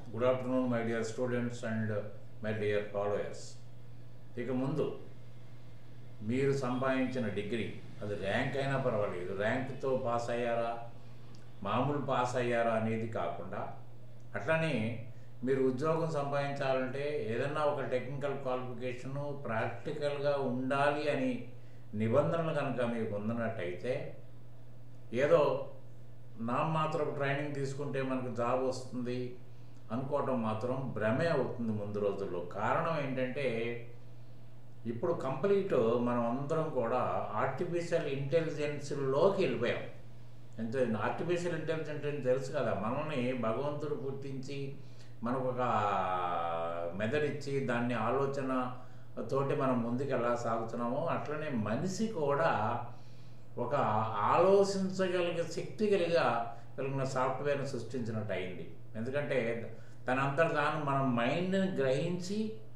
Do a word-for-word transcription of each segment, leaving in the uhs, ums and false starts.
Good afternoon my dear students and my dear followers. ఇక ముందు మీరు సంపాదించిన డిగ్రీ అది ర్యాంక్ అయినా పర్వాలేదు, ర్యాంక్తో పాస్ అయ్యారా మామూలు పాస్ అయ్యారా అనేది కాకుండా, అట్లనే మీరు ఉద్యోగం సంపాదించాలంటే ఏదన్నా ఒక టెక్నికల్ క్వాలిఫికేషను ప్రాక్టికల్గా ఉండాలి అని నిబంధనలు కనుక మీకు ఉన్నట్టయితే, ఏదో నామమాత్రపు ట్రైనింగ్ తీసుకుంటే మనకు జాబ్ వస్తుంది అనుకోవటం మాత్రం భ్రమే అవుతుంది ముందు రోజుల్లో. కారణం ఏంటంటే ఇప్పుడు కంప్లీట్ మనం అందరం కూడా ఆర్టిఫిషియల్ ఇంటెలిజెన్స్లోకి వెళ్ళిపోయాం. ఎంత ఆర్టిఫిషియల్ ఇంటెలిజెన్స్ అని తెలుసు కదా, మనల్ని భగవంతుడు పుట్టించి మనకు ఒక మెథడ్ ఇచ్చి దాన్ని ఆలోచన తోటి మనం ముందుకు ఎలా సాగుతున్నామో అట్లనే మనిషి కూడా ఒక ఆలోచించగలిగే శక్తి కలిగా కలిగిన సాఫ్ట్వేర్ని సృష్టించినట్టు అయింది. ఎందుకంటే తనంతట తాను మన మైండ్ని గ్రహించి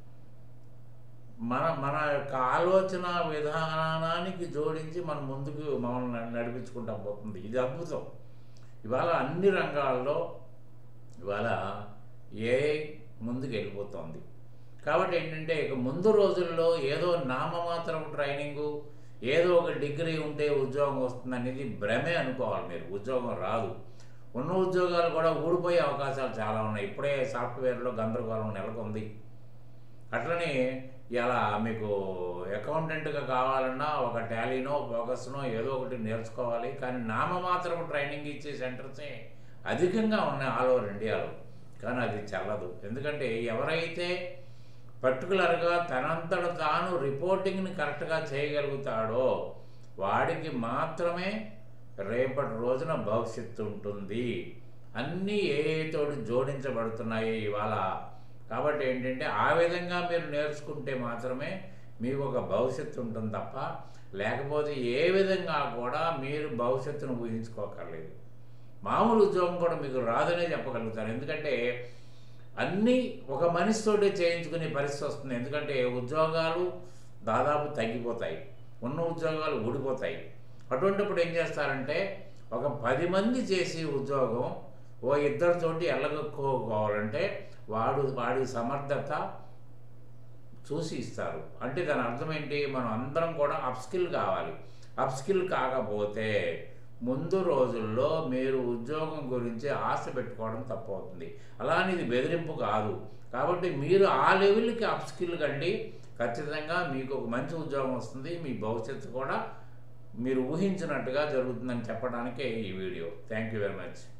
మన మన యొక్క ఆలోచన విధానానికి జోడించి మన ముందుకు మమ్మల్ని నడిపించుకుంటా పోతుంది. ఇది అద్భుతం. ఇవాళ అన్ని రంగాల్లో ఇవాళ ఏఐ ముందుకు వెళ్ళిపోతుంది. కాబట్టి ఏంటంటే ఇక ముందు రోజుల్లో ఏదో నామమాత్రం ట్రైనింగు, ఏదో ఒక డిగ్రీ ఉంటే ఉద్యోగం వస్తుంది అనేది భ్రమే అనుకోవాలి మీరు. ఉద్యోగం రాదు. ఉన్న ఉద్యోగాలు కూడా ఊడిపోయే అవకాశాలు చాలా ఉన్నాయి. ఇప్పుడే సాఫ్ట్వేర్లో గందరగోళం నెలకొంది. అట్లనే ఇలా మీకు అకౌంటెంట్గా కావాలన్నా ఒక టాలీనో ఫోకస్నో ఏదో ఒకటి నేర్చుకోవాలి. కానీ నామమాత్రం ట్రైనింగ్ ఇచ్చే సెంటర్సే అధికంగా ఉన్నాయి ఆల్ ఓవర్ ఇండియాలో. కానీ అది చెల్లదు. ఎందుకంటే ఎవరైతే పర్టికులర్గా తనంతట తాను రిపోర్టింగ్ని కరెక్ట్గా చేయగలుగుతాడో వాడికి మాత్రమే రేపటి రోజున భవిష్యత్తు ఉంటుంది. అన్నీ ఏతోటి జోడించబడుతున్నాయి ఇవాళ. కాబట్టి ఏంటంటే ఆ విధంగా మీరు నేర్చుకుంటే మాత్రమే మీకు ఒక భవిష్యత్తు ఉంటుంది తప్ప, లేకపోతే ఏ విధంగా కూడా మీరు భవిష్యత్తును ఊహించుకోకర్లేదు. మామూలు ఉద్యోగం కూడా మీకు రాదనే చెప్పగలుగుతాను. ఎందుకంటే అన్నీ ఒక మనిషితోటే చేయించుకునే పరిస్థితి వస్తుంది. ఎందుకంటే ఉద్యోగాలు దాదాపు తగ్గిపోతాయి, ఉన్న ఉద్యోగాలు ఊడిపోతాయి. అటువంటిప్పుడు ఏం చేస్తారంటే ఒక పది మంది చేసి ఉద్యోగం ఓ ఇద్దరితోటి ఎల్లగొక్కోవాలంటే వాడు వాడి సమర్థత చూసి ఇస్తారు. అంటే దాని అర్థం ఏంటి, మనం అందరం కూడా అప్స్కిల్ కావాలి. అప్స్కిల్ కాకపోతే ముందు రోజుల్లో మీరు ఉద్యోగం గురించి ఆశ పెట్టుకోవడం తప్పవుతుంది. అలానే ఇది బెదిరింపు కాదు. కాబట్టి మీరు ఆ లెవెల్కి అప్స్కిల్ కండి, ఖచ్చితంగా మీకు ఒక మంచి ఉద్యోగం వస్తుంది. మీ భవిష్యత్తు కూడా మీరు ఊహించినట్టుగా జరుగుతుందని చెప్పడానికే ఈ video. Thank you very much.